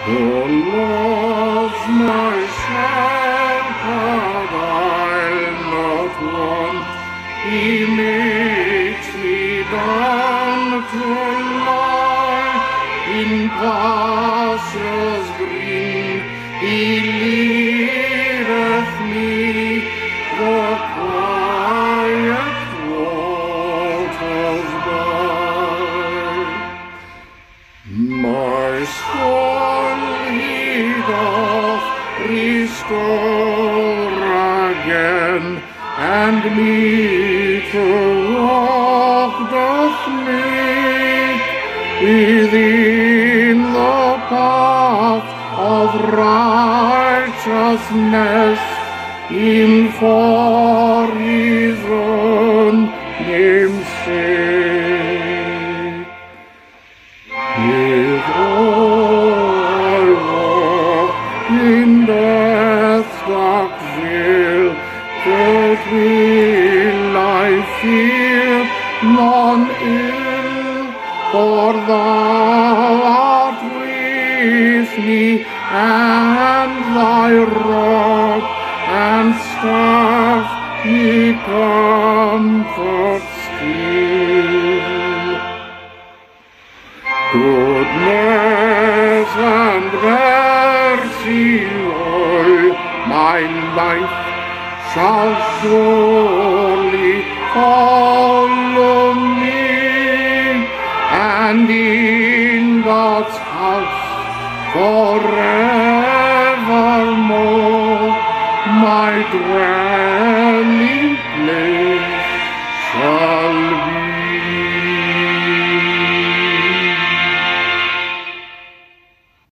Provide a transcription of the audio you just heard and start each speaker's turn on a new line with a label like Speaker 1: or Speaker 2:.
Speaker 1: The Lord's my shepherd, I'll not want. He makes me down to lie in pastures green. He leadeth me the quiet waters by. My soul he doth restore again, and me to walk doth make within the path of righteousness, in for his own name's sake. If I walk in death's dark vale, that will I fear none ill, for thou art with me, and thy rod and staff me comfort still. Goodness and mercy all my life shall surely follow me, and in God's house forevermore my dwelling place.